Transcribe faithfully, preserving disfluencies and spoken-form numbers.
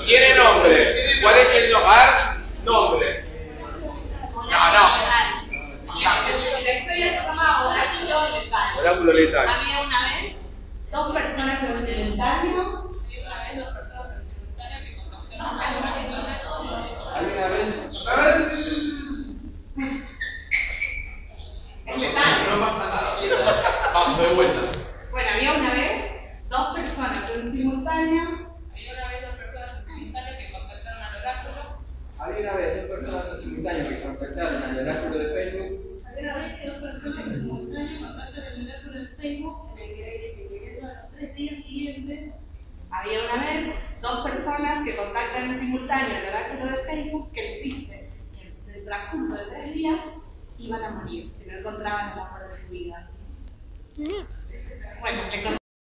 ¿Tiene nombre? ¿Cuál es el hogar? Nombre. No, no. Oráculo letal. Había una vez dos personas en simultáneo. Había una vez. No pasa nada. Vamos, de vuelta. Bueno, había una vez dos personas en simultáneo. Había una vez dos personas en simultáneo que contactaron al oráculo. Había una vez dos personas en simultáneo que contactaron al oráculo de Facebook. Había una vez que dos personas en simultáneo contactaron al oráculo de Facebook en el que dice que dentro de los tres días siguientes. Había una vez dos personas que contactan en simultáneo al oráculo de Facebook que les dice que en el transcurso de tres días iban a morir si no encontraban el amor de su vida. Bueno,